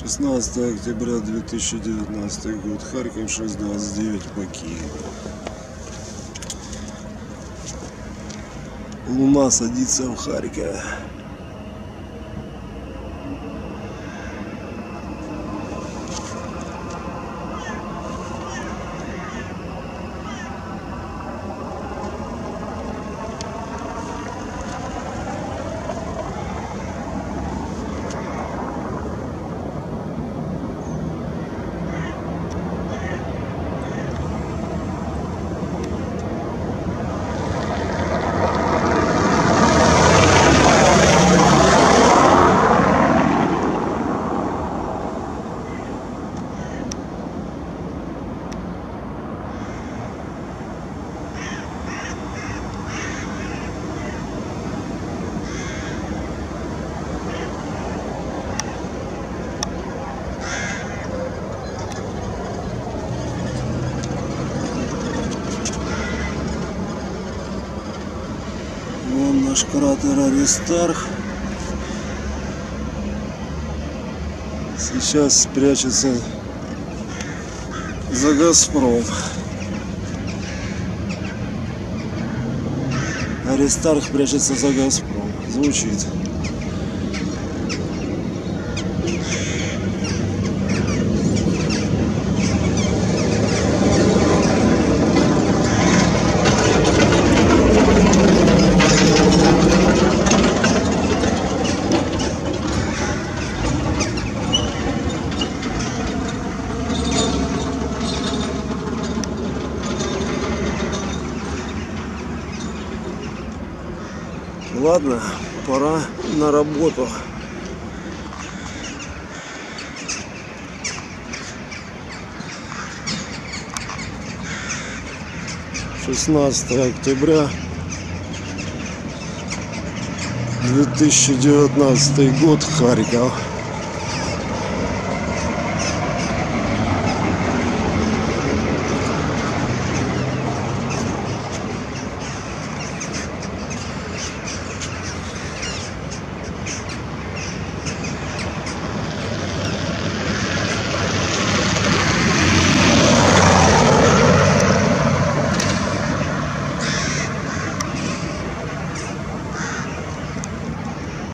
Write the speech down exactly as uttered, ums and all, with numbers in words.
шестнадцатое октября две тысячи девятнадцатый год. Харьков, шесть двадцать девять по Киеву. Луна садится в Харькове. Вон наш кратер Аристарх. Сейчас спрячется за Газпром. Аристарх прячется за Газпром. Звучит. Ладно, пора на работу. шестнадцатое октября две тысячи девятнадцатый год, Харьков.